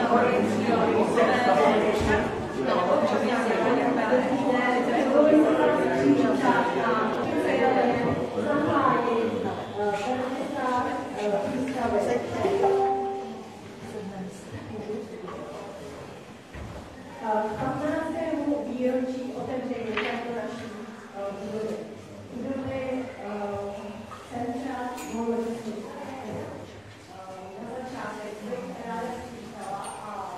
výročí otevření této naší budovy. Budovy centra Molovictví. Na začátek bych ráda přítala a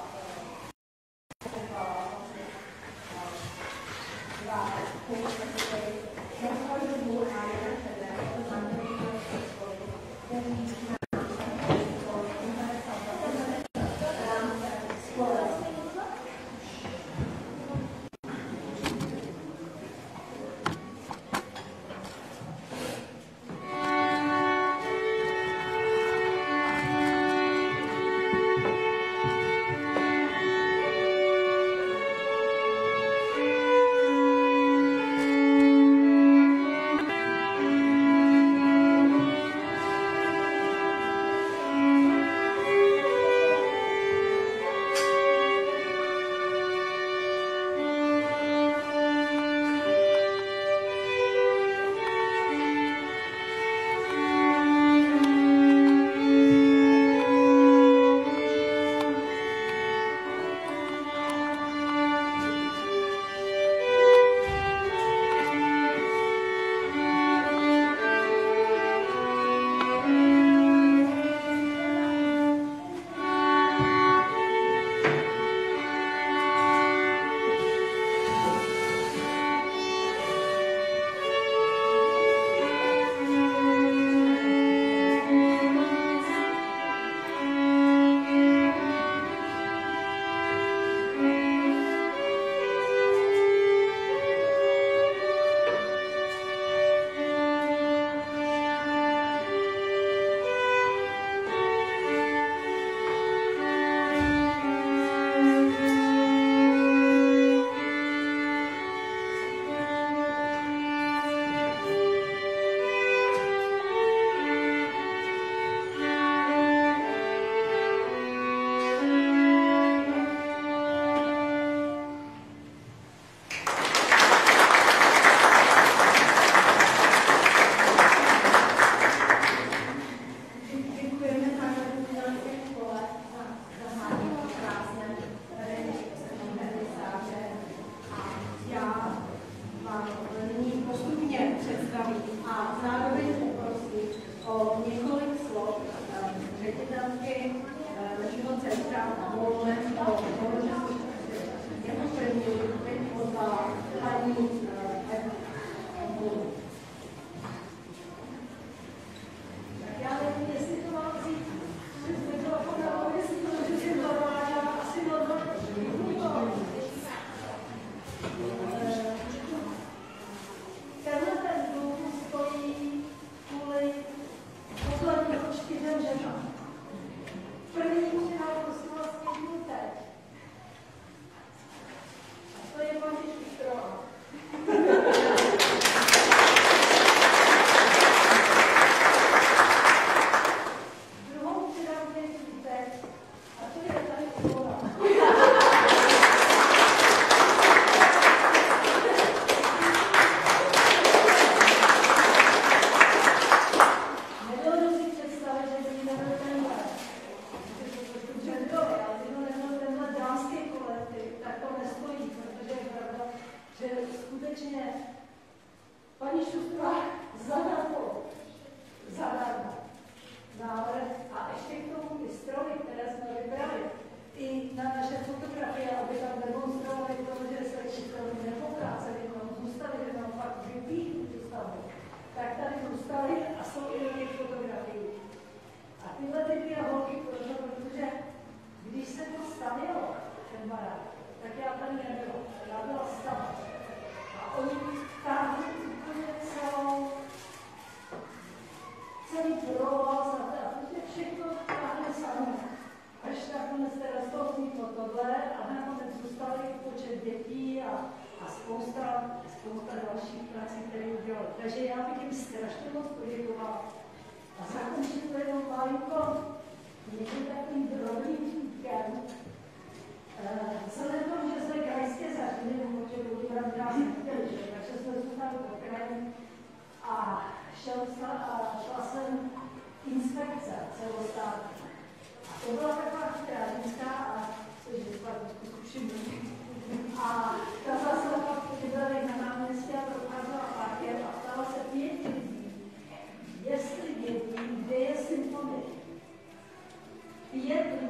takže já bych jim strašně moc poděkovala. A zakončit to jenom malinko, někdy takovým drobným vtipkem,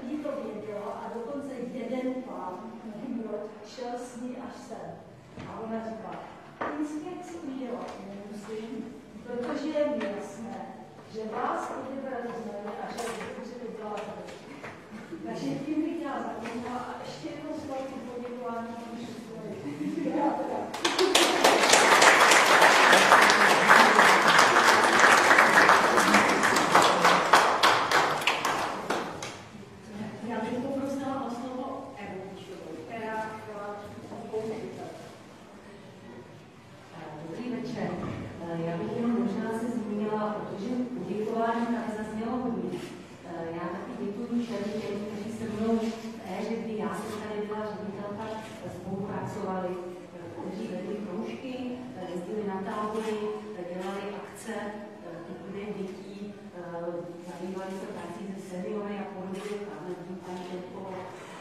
lidí to vědělo a dokonce jeden pán, nevím proč, šel s ní až sem. A ona říkala, inspekci udělat nemusím, protože je mi jasné, že vás odebrali z nebe a že můžete dělat tady. Takže tím bych já zapomněla a ještě jednou s velkým poděkováním na naši svoji. Já bych poprosila o slovo Evu Čovou, která byla použitelná. Dobrý večer. Já bych jenom možná se zmínila, protože poděkování tady zaznělo hodně. Já taky děkuji všem těm, kteří se mnou v éře, kdy já jsem tady byla ředitelka, spolupracovali, kteří vedli kroužky, jezdili na tábory, dělali akce, typy dětí, zabývali se prací se seniory a podobně, a nevím, paní Dětko.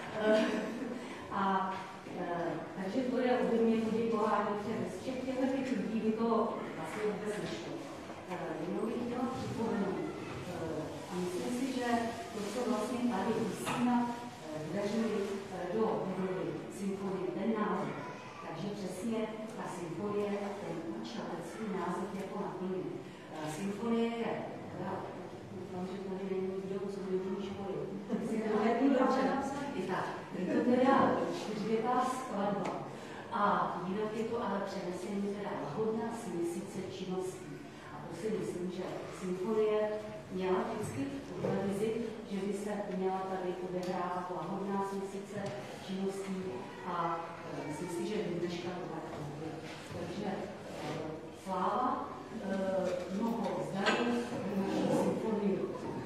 Takže to je ode mě poděkování, že z těchto lidí by to vlastně vůbec nešlo. Jenom bych chtěla připomenout. A myslím si, že to, co vlastně tady Justina vdařili do budovy symfonie, ten název, takže přesně ta symfonie, ten účel, ten svůj název jako naplní. Symfonie je, doufám, že tady není nikdo, co by do školy. Je to teda čtyřvětá skladba a jinak je to ale přenesení teda lahodná směsice činností. A to si myslím, že symfonie měla vždycky tuhle vizi, že by se měla tady odehrávat lahodná směsice činností a myslím si, že dneška to tak bude. Takže sláva, mnoho zdarů pro naši symfonii.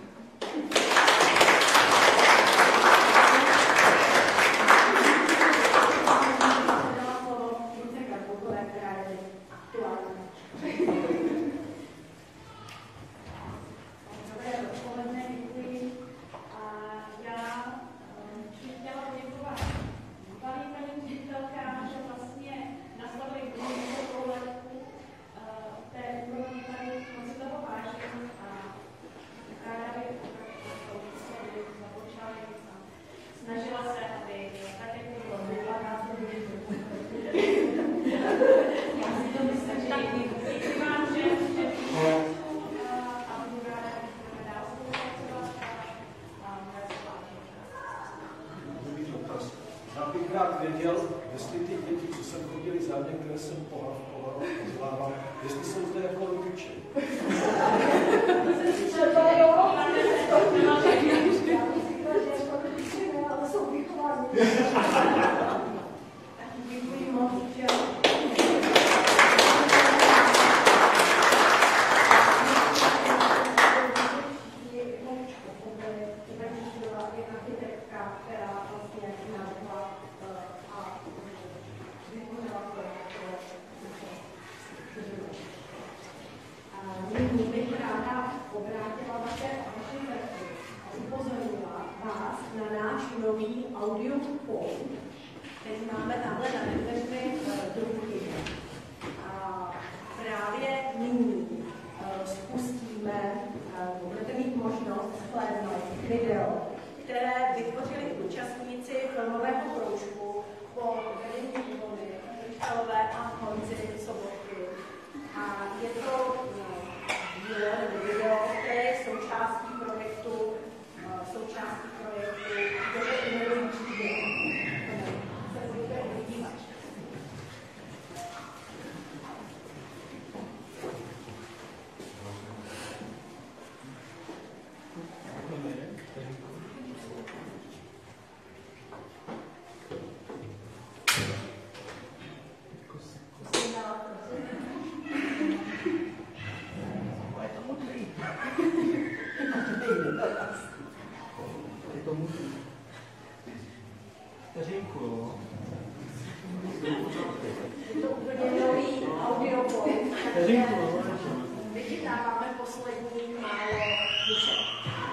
Vychytáváme poslední málo duše.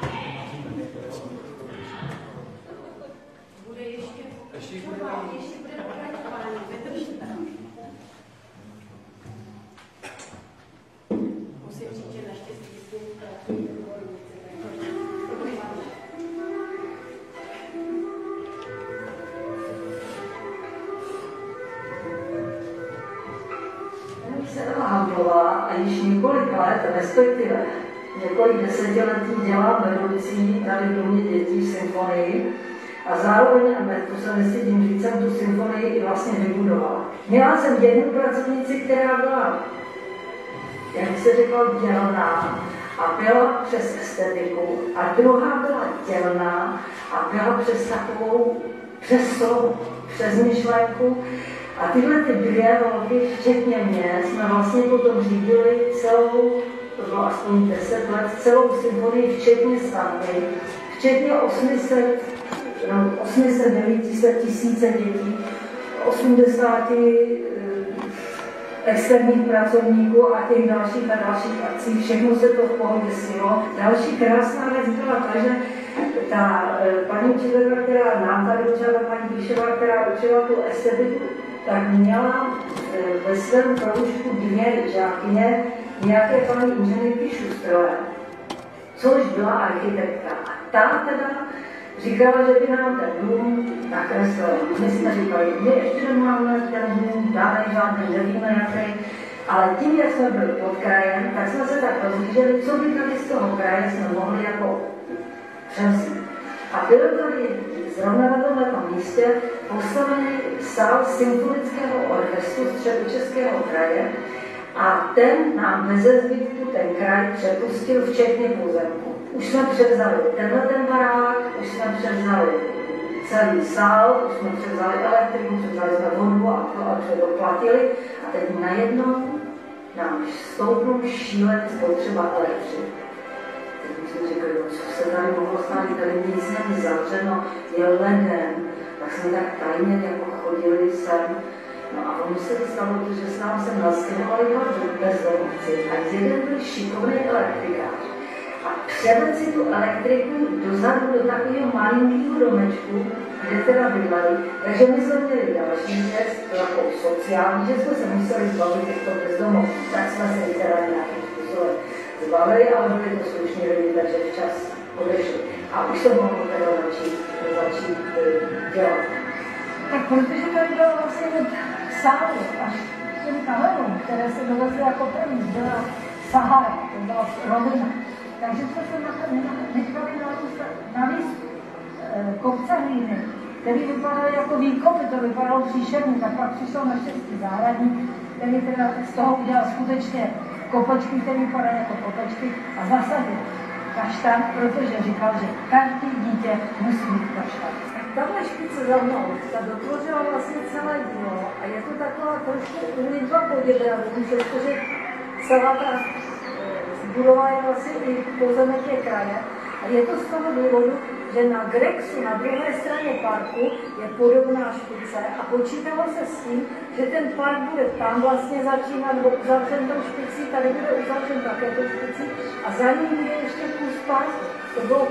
Bude ještě bude pokračování. Vydržte. Musím říct, že naštěstí s tím pracují odborníci. a již několik let, respektive několik desetiletí dělám vedoucí tady v Domě dětí symfonii a zároveň, a to se nestydím říct, jsem tu symfonii i vlastně vybudovala. Měla jsem jednu pracovnici, která byla, jak se řekla, dělná a byla přes estetiku a druhá byla dělná a byla přes takovou, přes slovo, přes myšlenku. A tyhle ty dvě holky, včetně mě, jsme vlastně potom řídili celou, to bylo aspoň 10 let, celou symfonii, včetně stavby, včetně 800-900 tisíce dětí, 80 externích pracovníků a těch dalších akcí, všechno se to v pohodě silo. Další krásná věc byla ta, že ta paní učitelka, která nám tady učila, paní Bíšová, která učila tu estetiku, tak měla ve svém kroužku dvě žákyně nějaké paní inženýrky Šustrové, což byla architektka. A ta teda říkala, že by nám ten dům nakreslila. My jsme říkali, my ještě nemáme ten dům, dáme žádný, nevíme jaký, ale tím, jak jsme byli pod krajem, tak jsme se tak rozlíželi, co by tady z toho kraje jsme mohli jako převzít. A byl tady zrovna na tomto místě postavený sál symfonického orchestru Středočeského kraje a ten nám beze zbytku ten kraj přepustil včetně pozemku. Už jsme převzali ten barák, už jsme převzali celý sál, už jsme převzali elektriku, převzali jsme vodu a to a předoplatili a teď najednou nám stoupnou šíleně spotřeba elektřiny. Jsme řekli, no, co se tady mohlo stát, tady nic není zavřeno, je leden, tak jsme tak tajně jako chodili sem. No a ono se stalo, že se nám sem nastěhovali bezdomovci a jeden byl šikovný elektrikář. A převedl si tu elektriku dozadu do takového malinkého domečku, kde teda bydleli. Takže my jsme měli další věc, jako sociální, že jsme se museli zbavit těchto bezdomovců, tak jsme se jich teda nějakým způsobem zbavili, ale byli to slušní lidi, takže včas odešli. A už se mohlo teda začít dělat. Tak protože to bylo vlastně od sálu až k těm kamenům, které se dovezly jako první, byla Sahara, to byla rovina. Takže jsme se nechali navíc kopce hlíny, který vypadaly jako výkopy, to vypadalo příšerně, tak pak přišel naštěstí zahradník, který teda z toho udělal skutečně kopečky, které vypadaly jako kopečky a zasadil kaštan, protože říkal, že každý dítě musí mít kaštan. Tahle špice za mnou, ta dotvořila vlastně celé dílo a je to taková trošku úlitba Poděbradů, protože celá ta budova je vlastně i pozemek je kraje. A je to z toho důvodu, že na Grexu, na druhé straně parku, je podobná špice a počítalo se s tím, že ten park bude tam vlastně začínat, nebo uzavřen tou špicí, tady bude uzavřen také tou špicí a za ním je ještě kus parku. To bylo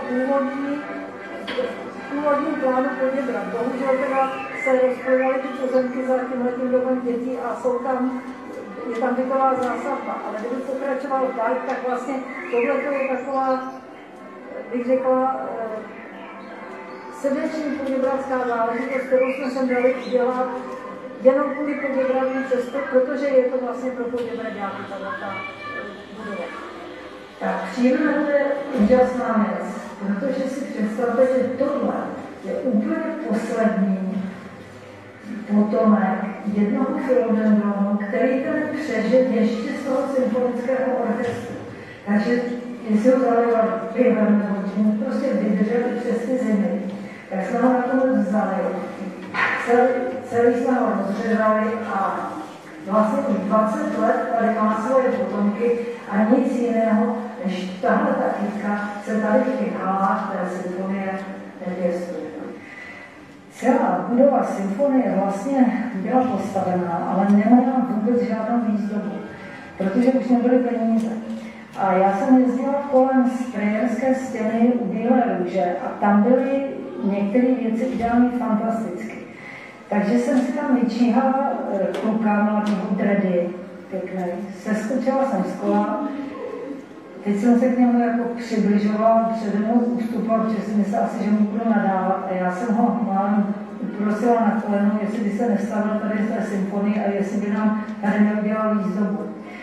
původní plánu Poděbrad. Bohužel teda se rozprodaly ty pozemky za tímhletím domem dětí a je tam bytová zásadba, ale kdyby pokračoval park, tak vlastně tohle je taková, bych řekla, srdeční poděbradská záležitost, kterou jsme sem dali udělat jenom kvůli Poděbradům přesto, protože je to vlastně pro Poděbraďáky ta budova. Tak příroda je úžasná věc, protože si představte, že tohle je úplně poslední potomek jednoho filodendronu, který ten přežil ještě z toho symfonického orchestru. Takže jestli ho zalivali pivem nebo čím, prostě vydrželi přes ty zimy, tak jsme ho nakonec vzali. Celý jsme ho rozřezali a vlastně už 20 let tady má svoje potomky a nic jiného, než tahle kytka se tady v těch halách té symfonie nepěstuje. Celá budova symfonie vlastně byla postavená, ale neměla vůbec žádnou výzdobu, protože už nebyly peníze. A já jsem jezdila kolem sprejerské stěny u Bílé růže a tam byly některé věci udělané fantasticky. Takže jsem si tam vyčíhala kluka mladého dredy, pěkný. Seskočila jsem z kola, teď jsem se k němu jako přibližovala, přede mnou ústupala, protože si myslela asi, že mu budu nadávat a já jsem ho málem prosila na koleno, jestli by se nestavil tady z té symfonie a jestli by nám tady neudělal výzdobu.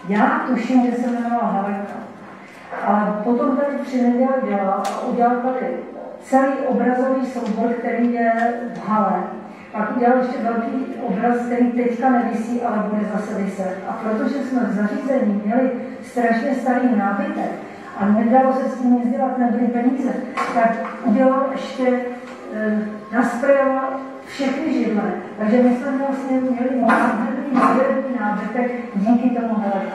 Já tuším, že se jmenovala Haleka. A potom tady 3 neděle dělal a udělal tady celý obrazový soubor, který je v hale. Pak udělal ještě velký obraz, který teďka nevisí, ale bude zase viset. A protože jsme v zařízení měli strašně starý nábytek a nedalo se s tím nic dělat, nebyly peníze, tak udělal ještě, nasprejoval všechny židle. Takže my jsme vlastně měli moderní nábytek díky tomu Heleku.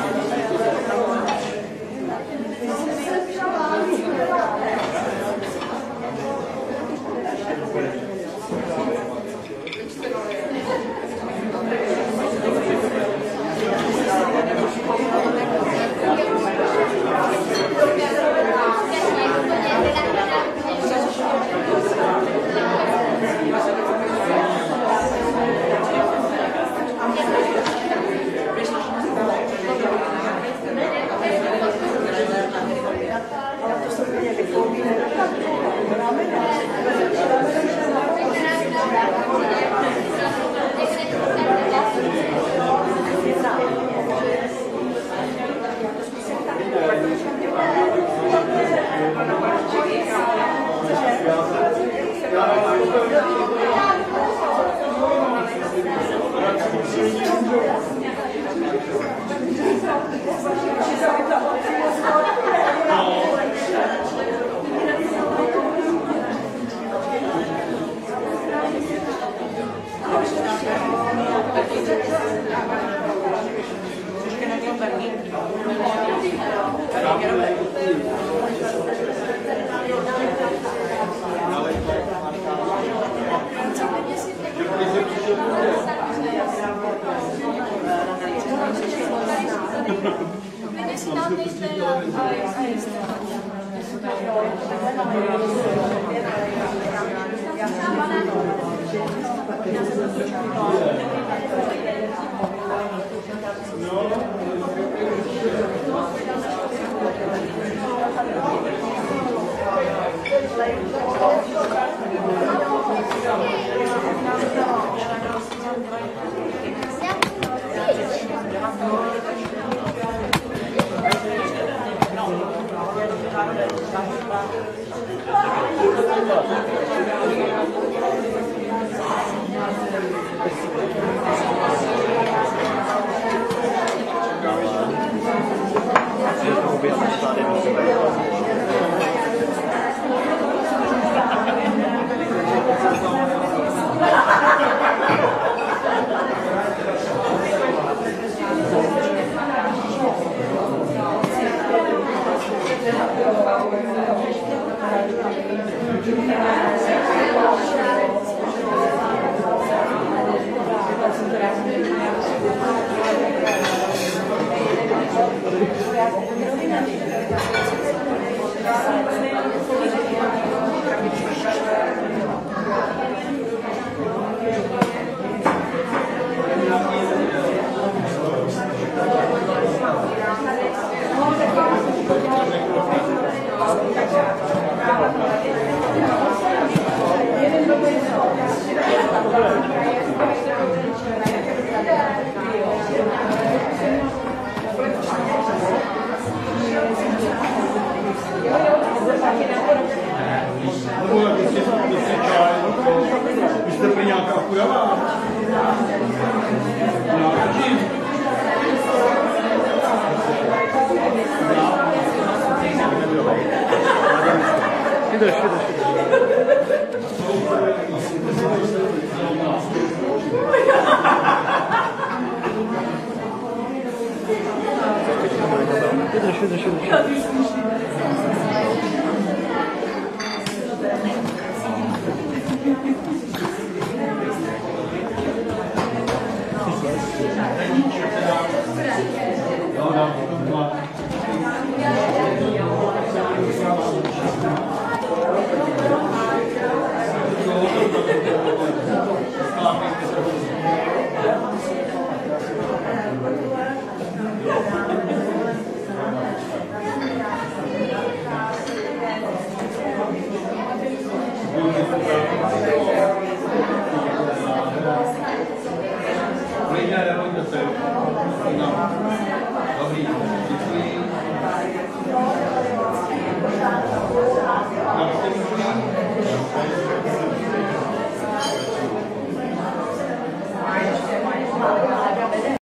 No.